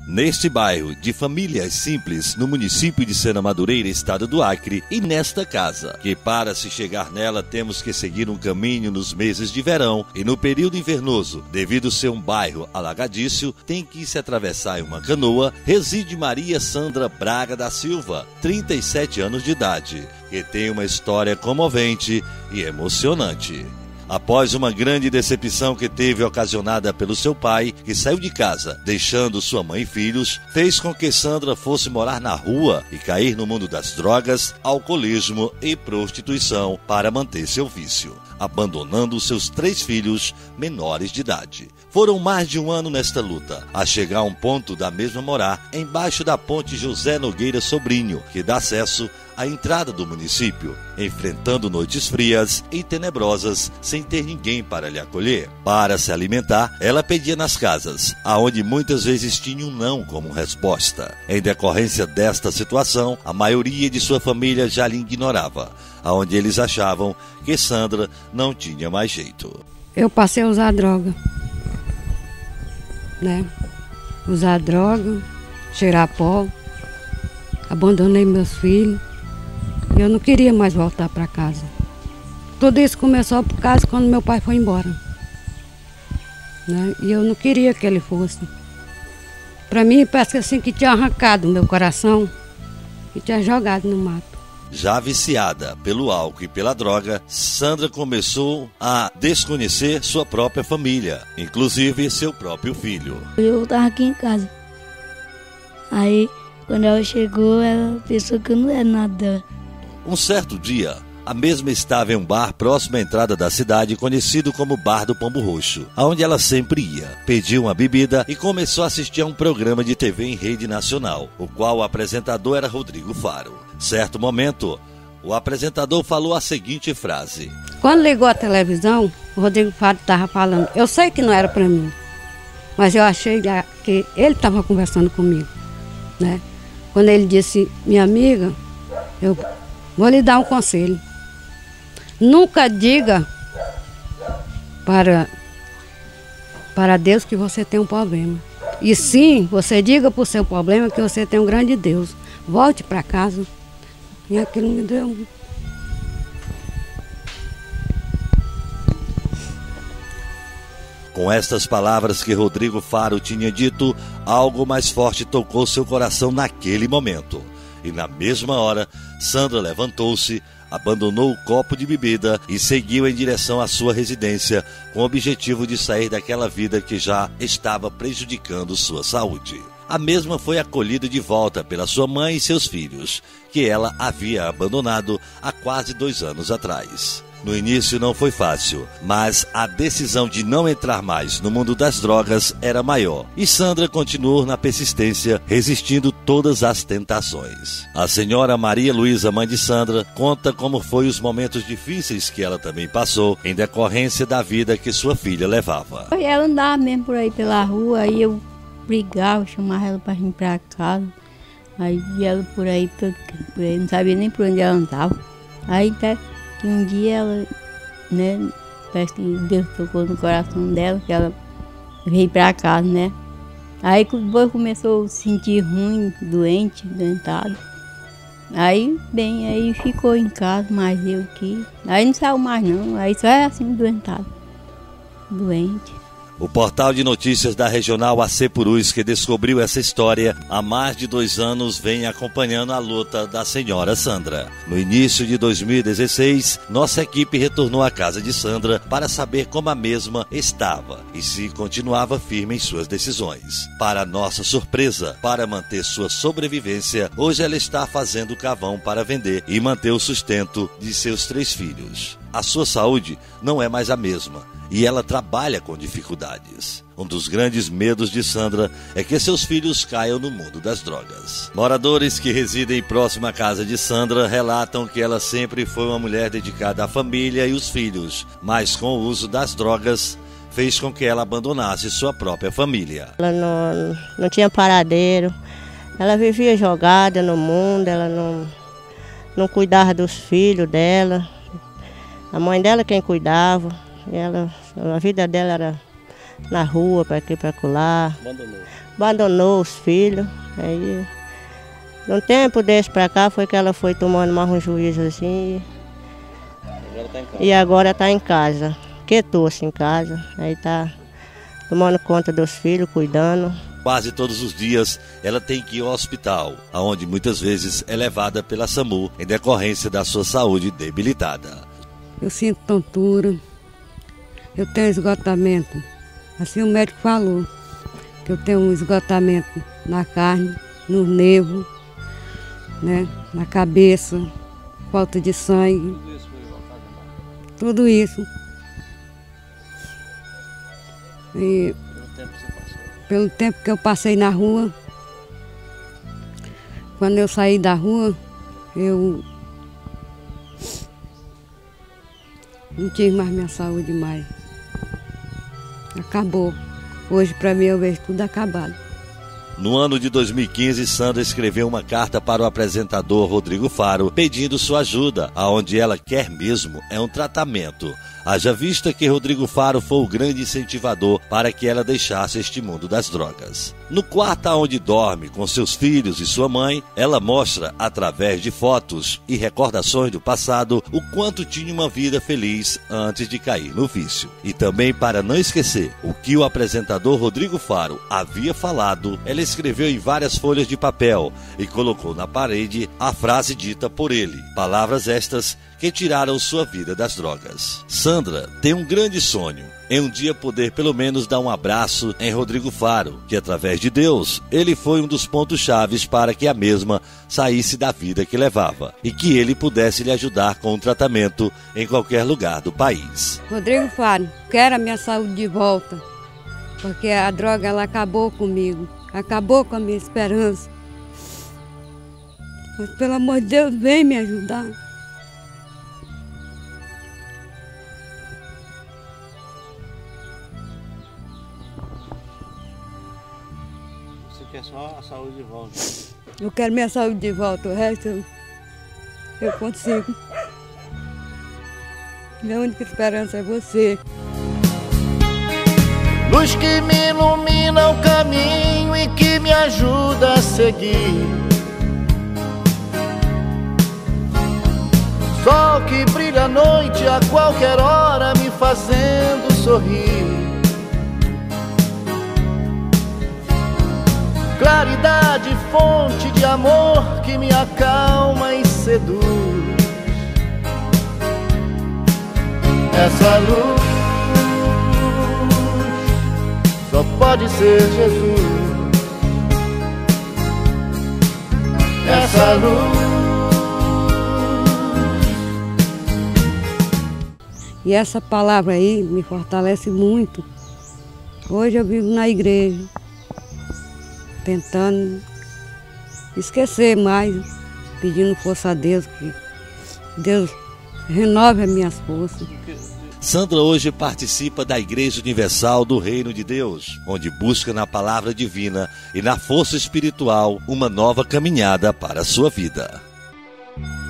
Neste bairro de famílias simples, no município de Sena Madureira, estado do Acre, e nesta casa, que para se chegar nela temos que seguir um caminho nos meses de verão e no período invernoso, devido ser um bairro alagadiço, tem que se atravessar em uma canoa, reside Maria Sandra Braga da Silva, 37 anos de idade, que tem uma história comovente e emocionante. Após uma grande decepção que teve ocasionada pelo seu pai, que saiu de casa, deixando sua mãe e filhos, fez com que Sandra fosse morar na rua e cair no mundo das drogas, alcoolismo e prostituição para manter seu vício, abandonando seus 3 filhos menores de idade. Foram mais de um ano nesta luta, a chegar a um ponto da mesma morar embaixo da ponte José Nogueira Sobrinho, que dá acesso à entrada do município, enfrentando noites frias e tenebrosas sem ter ninguém para lhe acolher. Para se alimentar, ela pedia nas casas, aonde muitas vezes tinha um não como resposta. Em decorrência desta situação, a maioria de sua família já lhe ignorava, aonde eles achavam que Sandra não tinha mais jeito. Eu passei a usar droga, Usar droga, cheirar pó, abandonei meus filhos. Eu não queria mais voltar para casa. Tudo isso começou por causa quando meu pai foi embora. E eu não queria que ele fosse. Para mim, parece assim que tinha arrancado o meu coração e tinha jogado no mato. Já viciada pelo álcool e pela droga, Sandra começou a desconhecer sua própria família, inclusive seu próprio filho. Eu estava aqui em casa. Aí, quando ela chegou, ela pensou que eu não era nada. Um certo dia, a mesma estava em um bar próximo à entrada da cidade, conhecido como Bar do Pombo Roxo, aonde ela sempre ia. Pediu uma bebida e começou a assistir a um programa de TV em rede nacional, o qual o apresentador era Rodrigo Faro. Certo momento, o apresentador falou a seguinte frase: quando ligou a televisão, o Rodrigo Faro estava falando. Eu sei que não era para mim, mas eu achei que ele estava conversando comigo, Quando ele disse: minha amiga, eu vou lhe dar um conselho. Nunca diga para Deus que você tem um problema. E sim, você diga para o seu problema que você tem um grande Deus. Volte para casa. E aquilo me deu. Com estas palavras que Rodrigo Faro tinha dito, algo mais forte tocou seu coração naquele momento. E na mesma hora, Sandra levantou-se, abandonou o copo de bebida e seguiu em direção à sua residência, com o objetivo de sair daquela vida que já estava prejudicando sua saúde. A mesma foi acolhida de volta pela sua mãe e seus filhos, que ela havia abandonado há quase 2 anos atrás. No início não foi fácil, mas a decisão de não entrar mais no mundo das drogas era maior. E Sandra continuou na persistência, resistindo todas as tentações. A senhora Maria Luísa, mãe de Sandra, conta como foi os momentos difíceis que ela também passou em decorrência da vida que sua filha levava. Ela andava mesmo por aí pela rua, aí eu brigava, chamava ela para vir para casa. Aí ela por aí, não sabia nem por onde ela andava. Aí até que um dia ela, parece que Deus tocou no coração dela, que ela veio para casa, Aí depois começou a se sentir ruim, doentado. Aí ficou em casa, mas eu que... Aí não saiu mais não, aí só é assim, doente. O portal de notícias da Regional AC Purus, que descobriu essa história há mais de 2 anos, vem acompanhando a luta da senhora Sandra. No início de 2016, nossa equipe retornou à casa de Sandra para saber como a mesma estava e se continuava firme em suas decisões. Para nossa surpresa, para manter sua sobrevivência, hoje ela está fazendo carvão para vender e manter o sustento de seus 3 filhos. A sua saúde não é mais a mesma e ela trabalha com dificuldades. Um dos grandes medos de Sandra é que seus filhos caiam no mundo das drogas. Moradores que residem próximo à casa de Sandra relatam que ela sempre foi uma mulher dedicada à família e os filhos, mas com o uso das drogas fez com que ela abandonasse sua própria família. Ela não tinha paradeiro, ela vivia jogada no mundo, ela não cuidava dos filhos dela. A mãe dela quem cuidava, a vida dela era na rua, para aqui, para acolá. Abandonou os filhos. Aí, de um tempo desse para cá, foi que ela foi tomando mais um juízo assim. E agora está em casa. Quietou-se em casa. Aí está tomando conta dos filhos, cuidando. Quase todos os dias ela tem que ir ao hospital, onde muitas vezes é levada pela SAMU em decorrência da sua saúde debilitada. Eu sinto tontura, eu tenho esgotamento. Assim o médico falou, que eu tenho um esgotamento na carne, no nervo, né, na cabeça, falta de sangue. Tudo isso. E pelo tempo que eu passei na rua, quando eu saí da rua, eu não tive mais minha saúde mais. Acabou. Hoje, para mim, eu vejo tudo acabado. No ano de 2015, Sandra escreveu uma carta para o apresentador Rodrigo Faro, pedindo sua ajuda, aonde ela quer mesmo é um tratamento. Haja vista que Rodrigo Faro foi o grande incentivador para que ela deixasse este mundo das drogas. No quarto onde dorme com seus filhos e sua mãe, ela mostra, através de fotos e recordações do passado, o quanto tinha uma vida feliz antes de cair no vício. E também, para não esquecer o que o apresentador Rodrigo Faro havia falado, ela escreveu em várias folhas de papel e colocou na parede a frase dita por ele. Palavras estas que tiraram sua vida das drogas. Sandra tem um grande sonho, em um dia poder pelo menos dar um abraço em Rodrigo Faro, que através de Deus, ele foi um dos pontos chaves para que a mesma saísse da vida que levava e que ele pudesse lhe ajudar com o tratamento em qualquer lugar do país. Rodrigo Faro, quero a minha saúde de volta, porque a droga ela acabou comigo, acabou com a minha esperança. Mas pelo amor de Deus, vem me ajudar. Você quer só a saúde de volta? Eu quero minha saúde de volta, o resto eu consigo. Minha única esperança é você. Luz que me ilumina o caminho e que me ajuda a seguir. Sol que brilha à noite a qualquer hora me fazendo sorrir. Claridade, fonte de amor que me acalma e seduz. Essa luz só pode ser Jesus. Essa luz. E essa palavra aí me fortalece muito. Hoje eu vivo na igreja, tentando esquecer mais, pedindo força a Deus, que Deus renove as minhas forças. Sandra hoje participa da Igreja Universal do Reino de Deus, onde busca na palavra divina e na força espiritual uma nova caminhada para a sua vida.